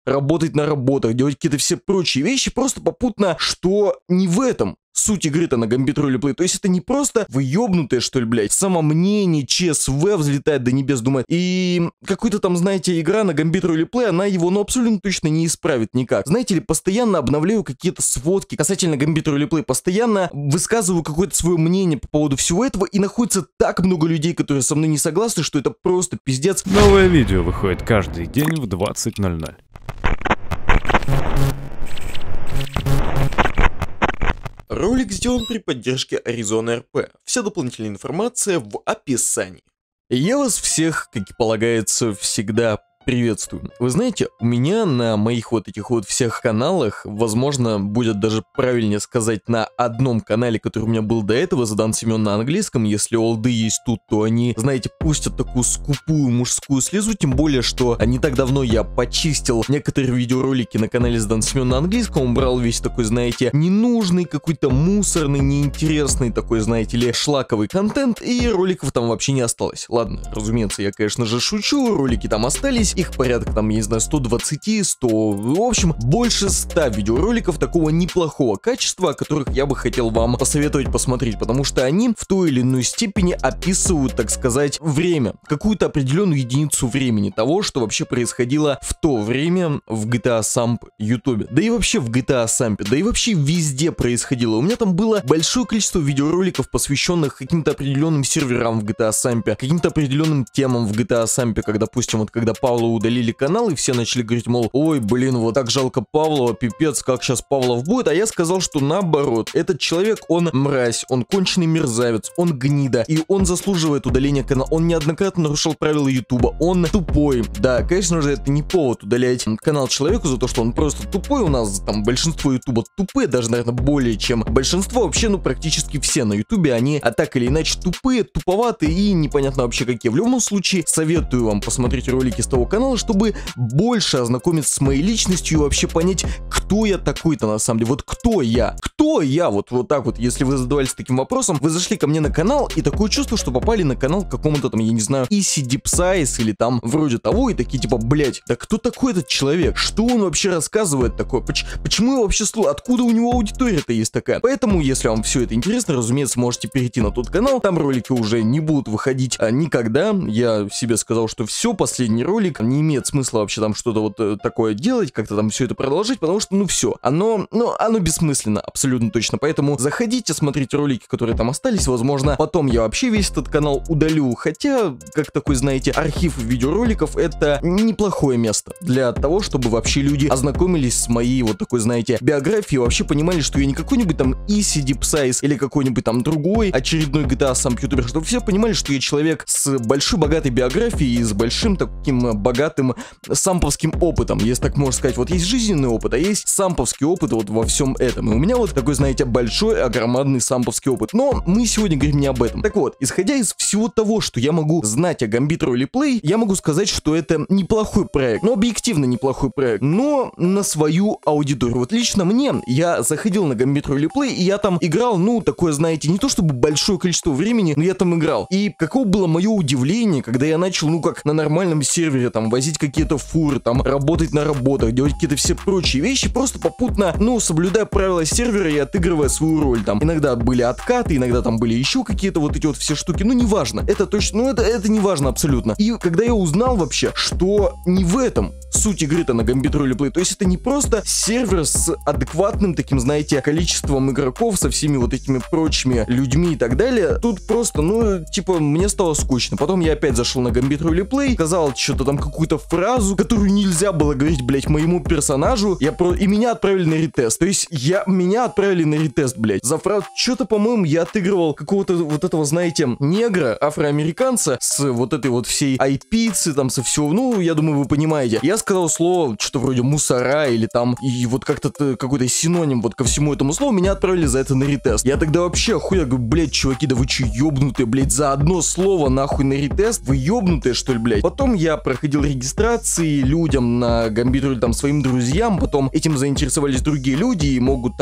работать на работах, делать какие-то все прочие вещи, просто попутно, что не в этом суть игры-то на Gambit Roleplay. То есть это не просто вы ёбнутые, что ли, блядь, самомнение, ЧСВ взлетает до небес, думает. И какой-то там, знаете, игра на Gambit Roleplay, она его, ну, абсолютно точно не исправит никак. Знаете ли, постоянно обновляю какие-то сводки касательно Gambit Roleplay, постоянно высказываю какое-то свое мнение по поводу всего этого, и находится так много людей, которые со мной не согласны, что это просто пиздец. Новое видео выходит каждый день в 20:00. Ролик сделан при поддержке Arizona RP. Вся дополнительная информация в описании. Я вас всех, как и полагается, всегда приветствую. Вы знаете, у меня на моих вот этих вот всех каналах, возможно, будет даже правильнее сказать на одном канале, который у меня был до этого, задан Семен на английском. Если олды есть тут, то они, знаете, пустят такую скупую мужскую слезу, тем более, что не так давно я почистил некоторые видеоролики на канале задан Семен на английском, убрал весь такой, знаете, ненужный, какой-то мусорный, неинтересный такой, знаете ли, шлаковый контент, и роликов там вообще не осталось. Ладно, разумеется, я, конечно же, шучу, ролики там остались, их порядка там, я не знаю, 120, 100, в общем, больше 100 видеороликов такого неплохого качества, о которых я бы хотел вам посоветовать посмотреть, потому что они в той или иной степени описывают, так сказать, время, какую-то определенную единицу времени того, что вообще происходило в то время в GTA Samp YouTube, да и вообще в GTA Samp, да и вообще везде происходило. У меня там было большое количество видеороликов, посвященных каким-то определенным серверам в GTA Samp, каким-то определенным темам в GTA Samp, как, допустим, вот когда Павла удалили канал, и все начали говорить, мол, ой, блин, вот так жалко Павлова, пипец, как сейчас Павлов будет, а я сказал, что наоборот, этот человек, он мразь, он конченый мерзавец, он гнида, и он заслуживает удаления канала, он неоднократно нарушал правила Ютуба, он тупой. Да, конечно же, это не повод удалять канал человеку за то, что он просто тупой, у нас там большинство Ютуба тупые, даже, наверное, более чем большинство, вообще, ну, практически все на Ютубе, они, а так или иначе, тупые, туповатые и непонятно вообще какие. В любом случае, советую вам посмотреть ролики с того канала, чтобы больше ознакомиться с моей личностью и вообще понять, кто я такой-то на самом деле. Вот кто я? Кто я? Вот так вот, если вы задавались таким вопросом, вы зашли ко мне на канал, и такое чувство, что попали на канал к какому-то там, я не знаю, Easy Deep Size или там вроде того, и такие типа, блять, да кто такой этот человек? Что он вообще рассказывает такое? Почему его вообще слушают? Откуда у него аудитория-то есть такая? Поэтому, если вам все это интересно, разумеется, можете перейти на тот канал, там ролики уже не будут выходить никогда. Я себе сказал, что все, последний ролик, не имеет смысла вообще там что-то вот такое делать, как-то там все это продолжить, потому что, ну все, оно бессмысленно, абсолютно точно. Поэтому заходите, смотрите ролики, которые там остались, возможно, потом я вообще весь этот канал удалю, хотя, как такой, знаете, архив видеороликов, это неплохое место для того, чтобы вообще люди ознакомились с моей вот такой, знаете, биографией, вообще понимали, что я не какой-нибудь там Easy Deep Size или какой-нибудь там другой очередной GTA Samp ютубер, чтобы все понимали, что я человек с большой богатой биографией и с большим таким богатым самповским опытом, если так можно сказать. Вот есть жизненный опыт, а есть самповский опыт вот во всем этом. И у меня вот такой, знаете, большой, огромадный самповский опыт. Но мы сегодня говорим не об этом. Так вот, исходя из всего того, что я могу знать о Gambit Roleplay, я могу сказать, что это неплохой проект. Ну, объективно неплохой проект, но на свою аудиторию. Вот лично мне, я заходил на Gambit Roleplay, и я там играл, ну, такое, знаете, не то чтобы большое количество времени, но я там играл. И каково было мое удивление, когда я начал, ну, как на нормальном сервере, там, возить какие-то фуры, там, работать на работах, делать какие-то все прочие вещи, просто попутно, ну, соблюдая правила сервера и отыгрывая свою роль, там. Иногда были откаты, иногда там были еще какие-то вот эти вот все штуки, ну, неважно, это точно, ну, это неважно абсолютно. И когда я узнал вообще, что не в этом суть игры-то на Gambit Roleplay, то есть это не просто сервер с адекватным таким, знаете, количеством игроков, со всеми вот этими прочими людьми и так далее, тут просто, ну, типа, мне стало скучно. Потом я опять зашел на Gambit Roleplay, сказал что-то там, какую-то фразу, которую нельзя было говорить, блять, моему персонажу, и меня отправили на ретест. То есть меня отправили на ретест, блять, за фразу. Что-то, по-моему, я отыгрывал какого-то вот этого, знаете, негра, афроамериканца с вот этой вот всей айпицей, там, со всего, ну, я думаю, вы понимаете. Я сказал слово, что-то вроде мусора или там, и вот как-то какой-то синоним вот ко всему этому слову, меня отправили за это на ретест. Я тогда вообще охуел, говорю, блять, чуваки, да вы че, ёбнутые, блять, за одно слово нахуй на ретест? Вы ёбнутые, что ли, блять? Потом я проходил регистрации людям на Gambit, там, своим друзьям, потом этим заинтересовались другие люди и могут также, возможно,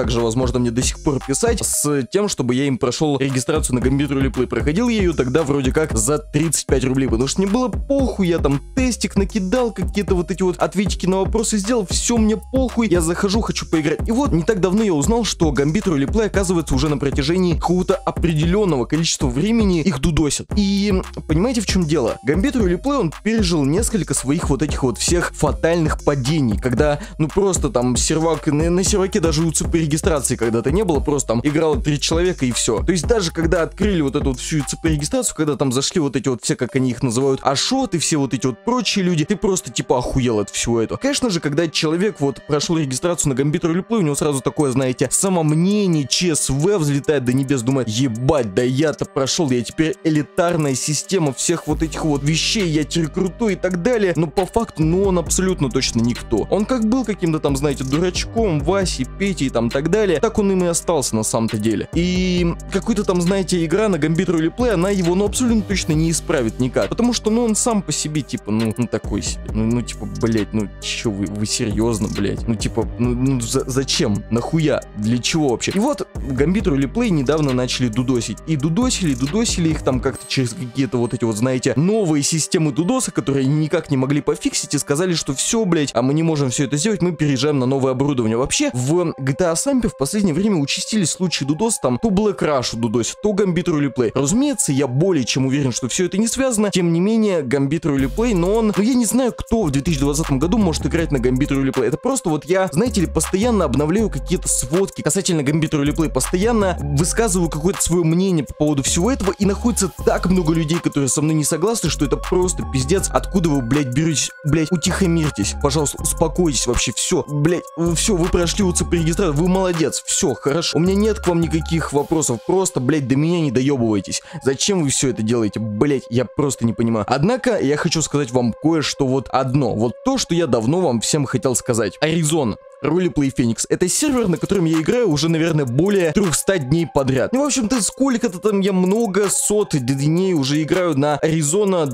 можно мне до сих пор писать с тем, чтобы я им прошел регистрацию на Gambit Roleplay. Проходил я ее тогда вроде как за 35 рублей, потому что мне было похуй, я там тестик накидал, какие-то вот эти вот ответики на вопросы сделал, все мне похуй, я захожу, хочу поиграть. И вот не так давно я узнал, что Gambit Roleplay, оказывается, уже на протяжении какого-то определенного количества времени их дудосят. И понимаете, в чем дело? Gambit Roleplay, он пережил несколько своих вот этих вот всех фатальных падений, когда, ну просто там сервак, на серваке даже УЦП регистрации когда-то не было, просто там играло 3 человека и все. То есть даже когда открыли вот эту вот всю УЦП регистрацию, когда там зашли вот эти вот все, как они их называют, ашоты, все вот эти вот прочие люди, ты просто типа охуел от всего этого. Конечно же, когда человек вот прошел регистрацию на Gambit Roleplay, у него сразу такое, знаете, самомнение, ЧСВ взлетает до небес, думает, ебать, да я-то прошел, я теперь элитарная система всех вот этих вот вещей, я теперь крутой и так далее. Но по факту, ну он абсолютно точно никто. Он как был каким-то там, знаете, дурачком, Васей, Петей там так далее, так он им и остался на самом-то деле. И какой-то там, знаете, игра на Gambit Roleplay, она его, ну, абсолютно точно не исправит никак. Потому что, ну, он сам по себе, типа, ну такой себе. Ну, типа, блять, ну, чё вы серьезно, блять? Ну, типа, зачем? Нахуя? Для чего вообще? И вот Gambit Roleplay недавно начали дудосить. И дудосили их там как-то через какие-то вот эти вот, знаете, новые системы дудоса, которые никак не могли пофиксить, и сказали, что все, блять, а мы не можем все это сделать, мы переезжаем на новое оборудование. Вообще, в GTA Samp в последнее время участились случаи дудоса, там, то Black Rush дудосит, то Gambit Roleplay. Разумеется, я более чем уверен, что все это не связано, тем не менее, Gambit Roleplay, но он, ну я не знаю, кто в 2020 году может играть на Gambit Roleplay. Это просто вот я, знаете ли, постоянно обновляю какие-то сводки касательно Gambit Roleplay, постоянно высказываю какое-то свое мнение по поводу всего этого, и находится так много людей, которые со мной не согласны, что это просто пиздец. Откуда вы, блядь, беретесь? Блядь, утихомирьтесь, пожалуйста, успокойтесь вообще, все, блядь, все, вы прошли УЦП регистрацию, вы молодец, все, хорошо. У меня нет к вам никаких вопросов, просто, блядь, до меня не доебывайтесь. Зачем вы все это делаете? Блядь, я просто не понимаю. Однако, я хочу сказать вам кое-что вот одно, вот то, что я давно вам всем хотел сказать. Аризона. Roleplay Phoenix. Это сервер, на котором я играю уже, наверное, более 300 дней подряд. Ну, в общем-то, сколько-то там я много сот дней уже играю на Arizona,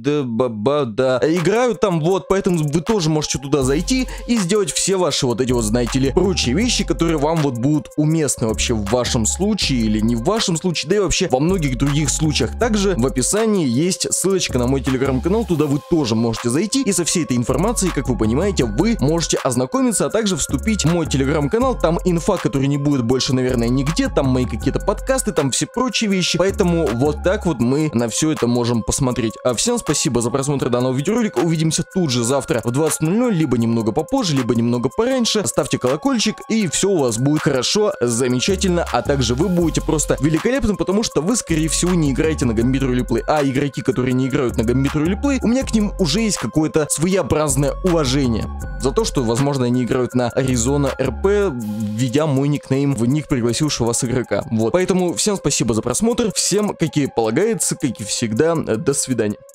да. Играю там, вот, поэтому вы тоже можете туда зайти и сделать все ваши вот эти вот, знаете ли, прочие вещи, которые вам вот будут уместны вообще в вашем случае или не в вашем случае, да и вообще во многих других случаях. Также в описании есть ссылочка на мой телеграм-канал, туда вы тоже можете зайти, и со всей этой информацией, как вы понимаете, вы можете ознакомиться, а также вступить в мой телеграм-канал, там инфа, которая не будет больше, наверное, нигде, там мои какие-то подкасты, там все прочие вещи, поэтому вот так вот мы на все это можем посмотреть. А всем спасибо за просмотр данного видеоролика, увидимся тут же завтра в 20:00, либо немного попозже, либо немного пораньше, ставьте колокольчик, и все у вас будет хорошо, замечательно, а также вы будете просто великолепны, потому что вы, скорее всего, не играете на Gambit Roleplay, а игроки, которые не играют на Gambit Roleplay, у меня к ним уже есть какое-то своеобразное уважение за то, что, возможно, они играют на Arizona RP, введя мой никнейм в ник пригласившего вас игрока. Вот. Поэтому всем спасибо за просмотр, всем, как и полагается, как и всегда, до свидания.